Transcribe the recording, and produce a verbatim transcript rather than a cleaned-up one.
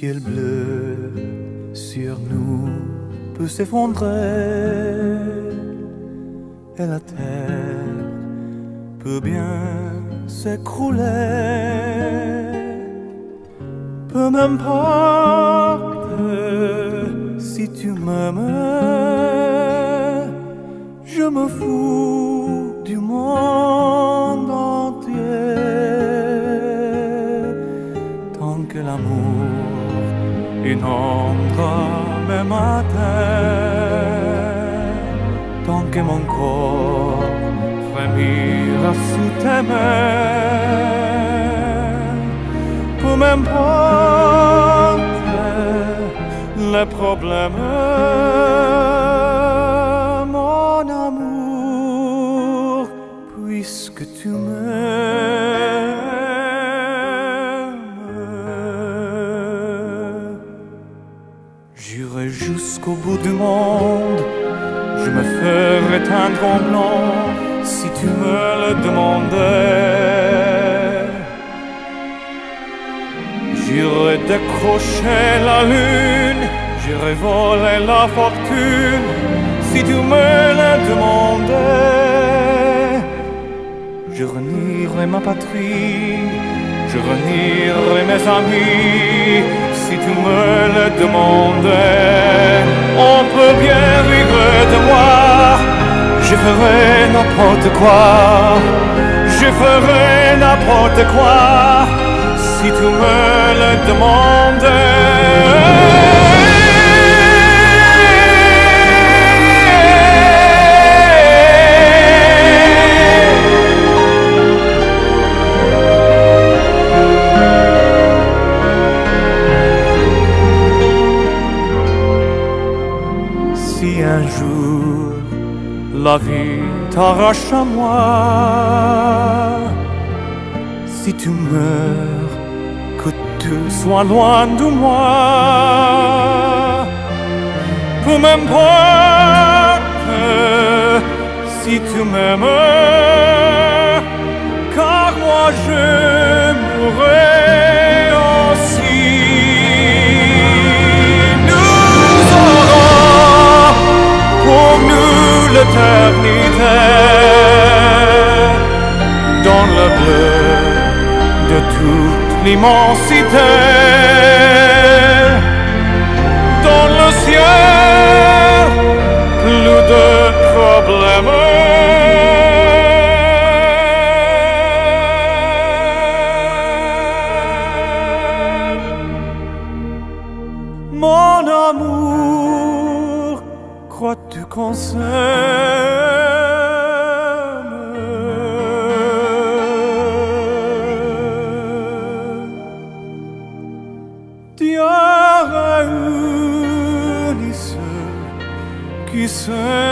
ciel bleu sur nous peut s'effondrer et la terre peut bien s'écrouler. Peu m'importe si tu m'aimes, je me fous du monde entier. Tant que l'amour inondera mes matins, tant que mon corps frémira sous tes mains, peu m'importe les problèmes, mon amour, puisque tu m'aimes. J'irai jusqu'au bout du monde, je me ferai teindre en blanc si tu me le demandais. J'irai décrocher la lune, j'irai voler la fortune si tu me le demandais. Je renierai ma patrie, je renierai mes amis si tu me le demandais. On peut bien rire de moi, je ferai n'importe quoi, je ferai n'importe quoi si tu me le demandais. Si un jour la vie t'arrache à moi, si tu meurs, que tu sois loin de moi, peu m'importe si tu m'aimes, car moi je mourrai aussi. Nous aurons pour nous l'éternité dans le bleu de toute l'immensité, dans le ciel, plus de problèmes. Mon amour, crois-tu qu'on s'aime? Dieu réunit ceux qui s'aiment.